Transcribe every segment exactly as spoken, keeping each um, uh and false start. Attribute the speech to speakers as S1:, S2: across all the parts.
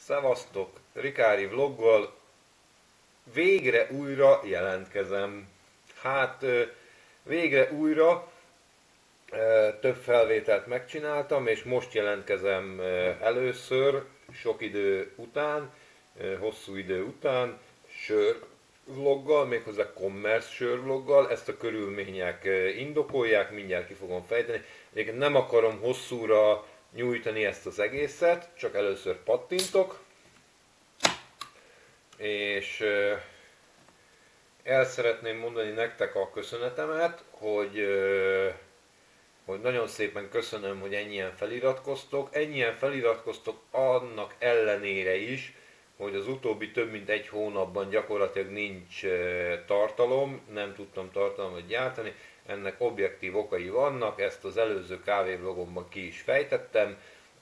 S1: Szevasztok! Rikári vloggal végre újra jelentkezem. Hát végre újra több felvételt megcsináltam, és most jelentkezem először, sok idő után, hosszú idő után, sör vloggal, méghozzá commerce sör vloggal. Ezt a körülmények indokolják, mindjárt ki fogom fejteni. Egyébként nem akarom hosszúra nyújtani ezt az egészet, csak először pattintok. És el szeretném mondani nektek a köszönetemet, hogy, hogy nagyon szépen köszönöm, hogy ennyien feliratkoztok. Ennyien feliratkoztok annak ellenére is, hogy az utóbbi több mint egy hónapban gyakorlatilag nincs tartalom, nem tudtam tartalmat gyártani. Ennek objektív okai vannak, ezt az előző kávévlogomban ki is fejtettem.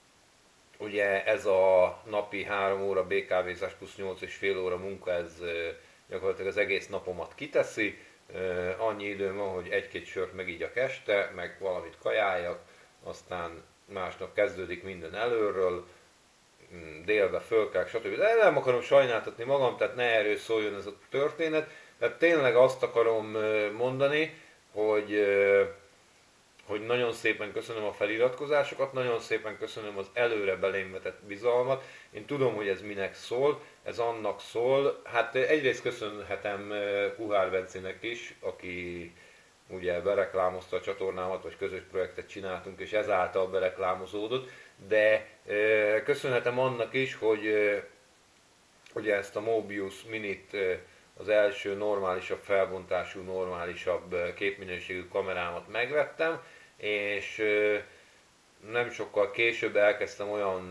S1: Ugye ez a napi három óra békávézás plusz nyolc és fél óra munka, ez gyakorlatilag az egész napomat kiteszi. Annyi időm van, hogy egy-két sört megigyak este, meg valamit kajáljak, aztán másnap kezdődik minden előről, délbe fölkelek, stb. De nem akarom sajnáltatni magam, tehát ne erről szóljon ez a történet. Tehát tényleg azt akarom mondani, hogy hogy nagyon szépen köszönöm a feliratkozásokat, nagyon szépen köszönöm az előre belém vetett bizalmat. Én tudom, hogy ez minek szól, ez annak szól. Hát egyrészt köszönhetem Kuhár Bencének is, aki ugye bereklámozta a csatornámat, vagy közös projektet csináltunk, és ezáltal bereklámozódott, de köszönhetem annak is, hogy ugye ezt a Mobius Minit, az első normálisabb felbontású, normálisabb képminőségű kamerámat megvettem, és nem sokkal később elkezdtem olyan,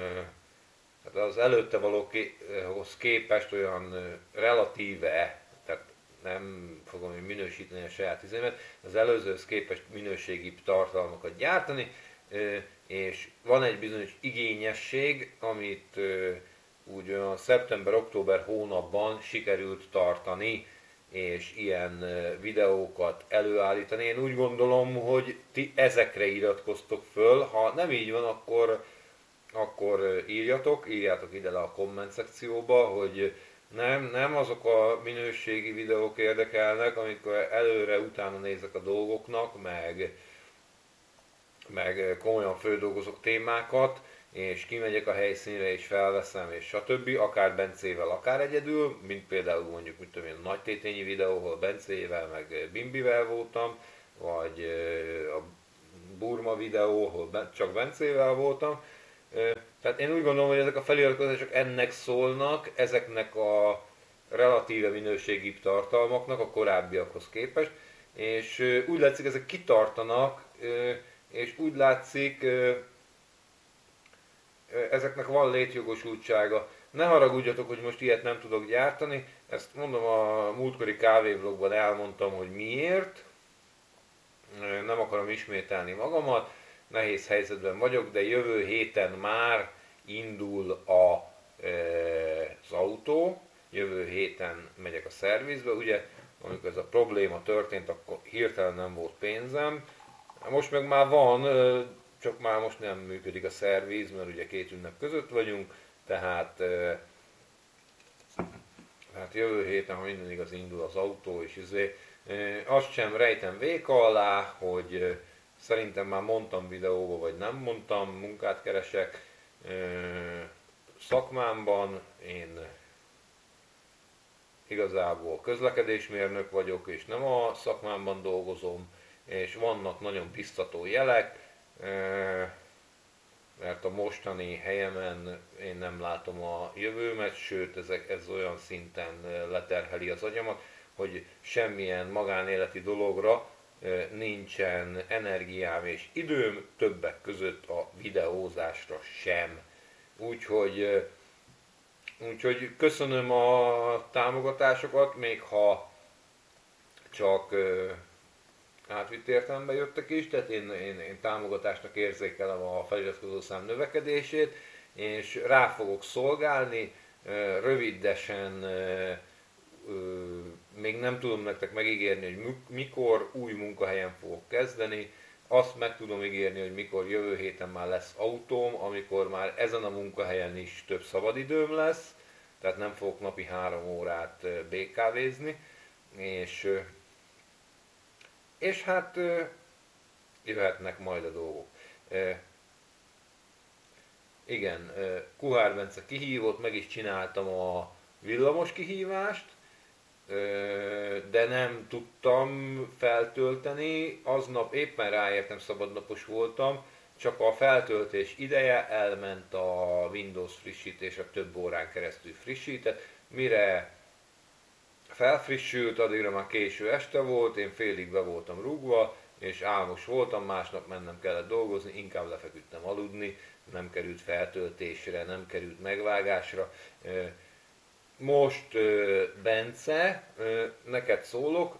S1: hát az előtte valóhoz képest olyan relatíve, tehát nem fogom minősíteni a saját izémet, az előzőhöz képest minőségibb tartalmakat gyártani, és van egy bizonyos igényesség, amit úgy olyan szeptember-október hónapban sikerült tartani, és ilyen videókat előállítani. Én úgy gondolom, hogy ti ezekre iratkoztok föl, ha nem így van, akkor, akkor írjatok, írjátok ide le a komment szekcióba, hogy nem, nem azok a minőségi videók érdekelnek, amikor előre utána nézek a dolgoknak, meg, meg komolyan földolgozok témákat, és kimegyek a helyszínre és felveszem, és stb. Akár Bencével, akár egyedül, mint például mondjuk, mit tudom én, a nagy tétényi videó, ahol Bencével, meg Bimbivel voltam, vagy a Burma videó, ahol csak Bencével voltam. Tehát én úgy gondolom, hogy ezek a feliratkozások ennek szólnak, ezeknek a relatíve minőségibb tartalmaknak a korábbiakhoz képest, és úgy látszik, ezek kitartanak, és úgy látszik, ezeknek van létjogosultsága. Ne haragudjatok, hogy most ilyet nem tudok gyártani, ezt mondom, a múltkori kávévlogban elmondtam, hogy miért. Nem akarom ismételni magamat, nehéz helyzetben vagyok, de jövő héten már indul a, az autó, jövő héten megyek a szervizbe, ugye, amikor ez a probléma történt, akkor hirtelen nem volt pénzem. Most meg már van, csak már most nem működik a szerviz, mert ugye két ünnep között vagyunk, tehát hát jövő héten, ha minden igaz, indul az autó, és izé, azt sem rejtem véka alá, hogy szerintem már mondtam videóba, vagy nem mondtam, munkát keresek szakmámban, én igazából közlekedésmérnök vagyok, és nem a szakmámban dolgozom, és vannak nagyon biztató jelek, mert a mostani helyemen én nem látom a jövőmet, sőt ezek, ez olyan szinten leterheli az agyamat, hogy semmilyen magánéleti dologra nincsen energiám és időm, többek között a videózásra sem. Úgyhogy, úgyhogy köszönöm a támogatásokat, még ha csak átvitt értelemben jöttek is, tehát én, én, én támogatásnak érzékelem a feliratkozó szám növekedését, és rá fogok szolgálni, rövidesen, még nem tudom nektek megígérni, hogy mikor új munkahelyen fogok kezdeni, azt meg tudom ígérni, hogy mikor jövő héten már lesz autóm, amikor már ezen a munkahelyen is több szabadidőm lesz, tehát nem fogok napi három órát bé ká vézni, és, és hát jöhetnek majd a dolgok. Igen, Kuhár Bence kihívott, meg is csináltam a villamos kihívást, de nem tudtam feltölteni, aznap éppen ráértem, szabadnapos voltam, csak a feltöltés ideje elment a Windows frissítés, a több órán keresztül frissített, mire felfrissült, addigra már késő este volt, én félig be voltam rúgva, és álmos voltam, másnap mennem kellett dolgozni, inkább lefeküdtem aludni, nem került feltöltésre, nem került megvágásra. Most Bence, neked szólok,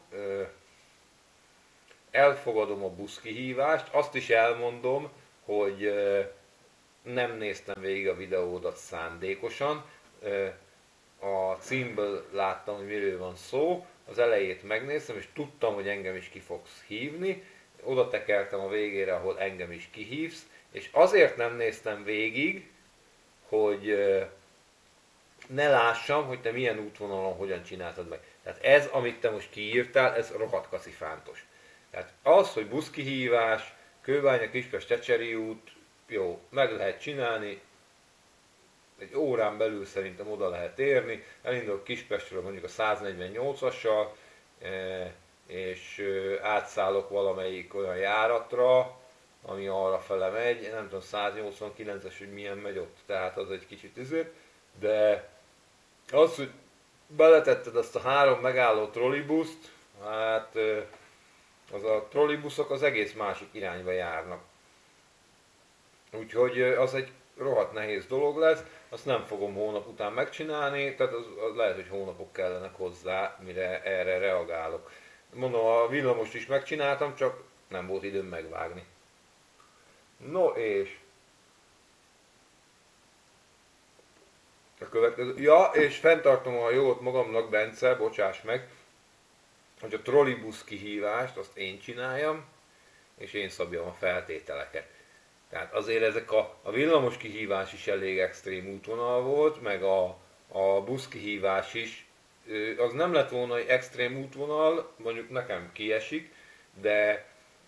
S1: elfogadom a buszkihívást, azt is elmondom, hogy nem néztem végig a videódat szándékosan, a címből láttam, hogy miről van szó, az elejét megnéztem, és tudtam, hogy engem is ki fogsz hívni, oda tekertem a végére, ahol engem is kihívsz, és azért nem néztem végig, hogy ne lássam, hogy te milyen útvonalon hogyan csináltad meg. Tehát ez, amit te most kiírtál, ez rohadt kacifántos. Tehát az, hogy buszkihívás, Kőbánya, Kispest, Csecseri út, jó, meg lehet csinálni, egy órán belül szerintem oda lehet érni, elindulok Kispestről mondjuk a száznegyvennyolcassal, és átszállok valamelyik olyan járatra, ami arra fele megy, nem tudom, száznyolcvankilences, hogy milyen megy ott, tehát az egy kicsit izé, de az, hogy beletetted azt a három megálló trollibuszt, hát az a trollibuszok az egész másik irányba járnak. Úgyhogy az egy rohadt nehéz dolog lesz, azt nem fogom hónap után megcsinálni, tehát az, az lehet, hogy hónapok kellenek hozzá, mire erre reagálok. Mondom, a villamost is megcsináltam, csak nem volt időm megvágni. No és... A következő... Ja, és fenntartom a jót magamnak, Bence, bocsáss meg, hogy a trollibusz kihívást azt én csináljam, és én szabjam a feltételeket. Tehát azért ezek a, a villamos kihívás is elég extrém útvonal volt, meg a, a busz kihívás is, az nem lett volna egy extrém útvonal, mondjuk nekem kiesik, de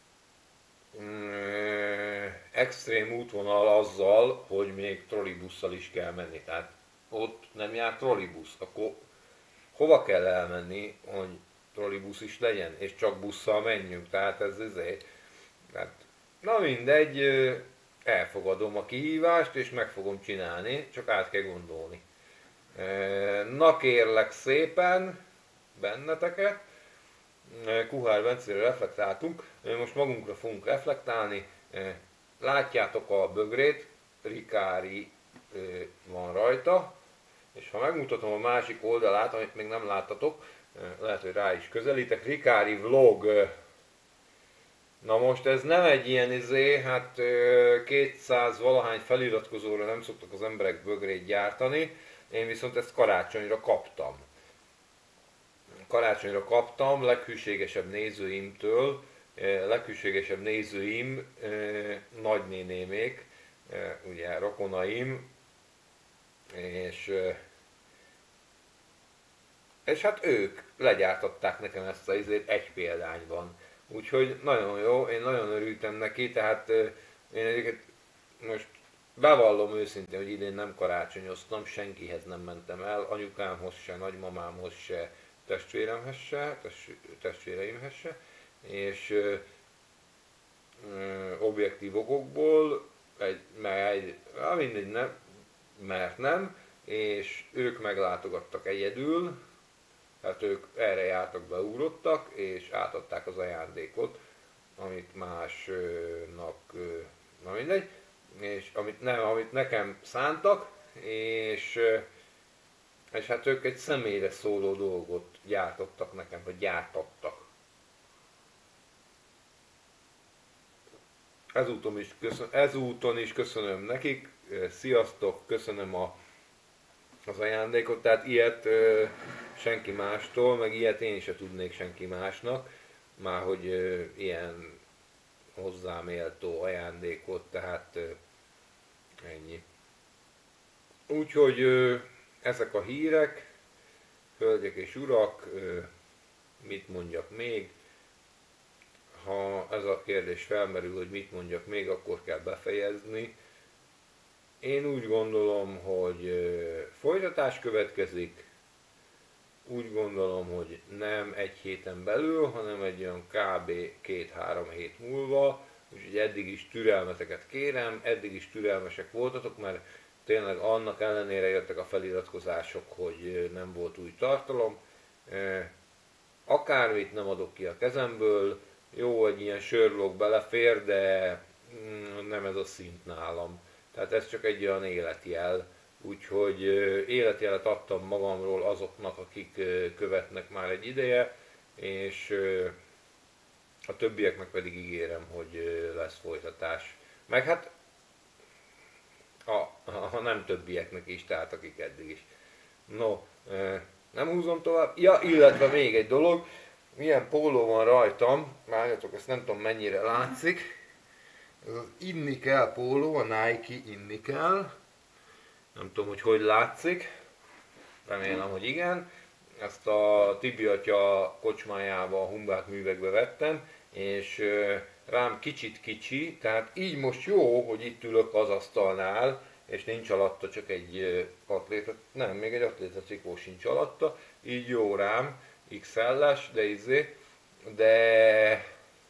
S1: mm, extrém útvonal azzal, hogy még trollibusszal is kell menni. Tehát ott nem jár trollibusz, akkor hova kell elmenni, hogy trollibusz is legyen, és csak busszal menjünk, tehát ez azért. Tehát, na mindegy, elfogadom a kihívást, és meg fogom csinálni, csak át kell gondolni. Na kérlek szépen benneteket, Kuhár Bencére reflektáltunk, most magunkra fogunk reflektálni, látjátok a bögrét, Rikári van rajta, és ha megmutatom a másik oldalát, amit még nem láttatok, lehet, hogy rá is közelítek, Rikári vlog. Na most ez nem egy ilyen izé, hát kétszáz valahány feliratkozóra nem szoktak az emberek bögrét gyártani, én viszont ezt karácsonyra kaptam. Karácsonyra kaptam leghűségesebb nézőimtől, leghűségesebb nézőim, nagynénémék, ugye rokonaim, és, és hát ők legyártották nekem ezt a izét egy példányban. Úgyhogy nagyon jó, én nagyon örültem neki, tehát én egyébként most bevallom őszintén, hogy idén nem karácsonyoztam, senkihez nem mentem el, anyukámhoz se, nagymamámhoz se, testvéremhez se, testvéreimhez se, és ö, ö, objektív okokból, egy, mert egy, mindegy, nem, mert nem, és ők meglátogattak egyedül, tehát ők erre jártak, beugrottak, és átadták az ajándékot, amit másnak, na mindegy, és amit, nem, amit nekem szántak, és, és hát ők egy személyre szóló dolgot gyártottak nekem, vagy gyártattak. Ezúton is, köszön, ezúton is köszönöm nekik, sziasztok, köszönöm a, az ajándékot, tehát ilyet ö, senki mástól, meg ilyet én se tudnék senki másnak, már hogy ö, ilyen, hozzáméltó ajándékot, tehát ennyi. Úgyhogy ezek a hírek, hölgyek és urak, mit mondjak még? Ha ez a kérdés felmerül, hogy mit mondjak még, akkor kell befejezni. Én úgy gondolom, hogy folytatás következik. Úgy gondolom, hogy nem egy héten belül, hanem egy olyan kb. két-három hét múlva. Úgyhogy eddig is türelmeteket kérem, eddig is türelmesek voltatok, mert tényleg annak ellenére jöttek a feliratkozások, hogy nem volt új tartalom. Akármit nem adok ki a kezemből, jó, egy ilyen sörblog belefér, de nem ez a szint nálam. Tehát ez csak egy olyan életjel. Úgyhogy életjelet adtam magamról azoknak, akik követnek már egy ideje, és a többieknek pedig ígérem, hogy lesz folytatás. Meg hát a, ha nem többieknek is, tehát akik eddig is. No, nem húzom tovább. Ja, illetve még egy dolog, milyen póló van rajtam, várjatok, ezt nem tudom mennyire látszik. Ez az Inni kell póló, a Nike Inni kell. Nem tudom, hogy hogy látszik. Remélem, hogy igen. Ezt a Tibi atya kocsmájába, a Humbák művekbe vettem, és rám kicsit kicsi, tehát így most jó, hogy itt ülök az asztalnál, és nincs alatta csak egy atléta, nem, még egy atléta trikó sincs alatta, így jó rám, iksz el-es, de izé, de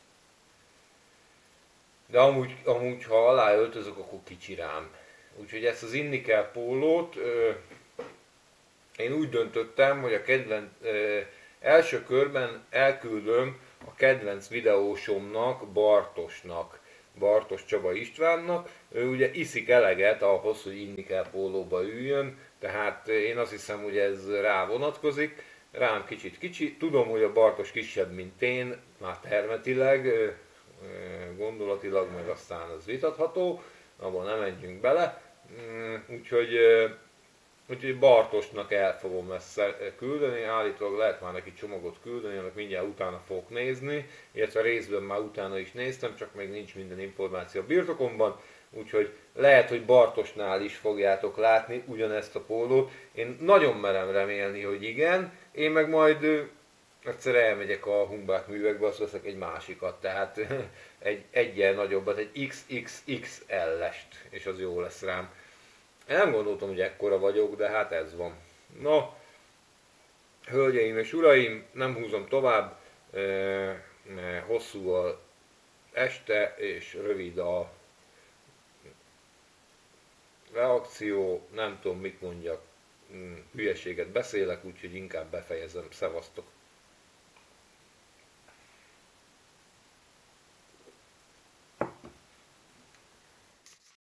S1: de amúgy, amúgy ha alá öltözök, akkor kicsi rám. Úgyhogy ezt az Inni kell pólót ö, én úgy döntöttem, hogy a kedvenc, ö, első körben elküldöm a kedvenc videósomnak, Bartosnak, Bartos Csaba Istvánnak. Ő ugye iszik eleget ahhoz, hogy Inni kell pólóba üljön, tehát én azt hiszem, hogy ez rá vonatkozik. Rám kicsit kicsi, tudom, hogy a Bartos kisebb, mint én, már termetileg, gondolatilag, meg aztán az vitatható, abban nem menjünk bele. Úgyhogy, úgyhogy Bartosnak el fogom ezt küldeni, állítólag lehet már neki csomagot küldeni, amit mindjárt utána fogok nézni, illetve részben már utána is néztem, csak még nincs minden információ a birtokomban, úgyhogy lehet, hogy Bartosnál is fogjátok látni ugyanezt a pólót. Én nagyon merem remélni, hogy igen, én meg majd egyszer elmegyek a Humbák művekbe, azt veszek egy másikat, tehát egy egyen nagyobbat, egy iksz iksz iksz el-est, és az jó lesz rám. Nem gondoltam, hogy ekkora vagyok, de hát ez van. No, hölgyeim és uraim, nem húzom tovább, mert hosszú a este, és rövid a reakció, nem tudom mit mondjak, hülyeséget beszélek, úgyhogy inkább befejezem, szevasztok!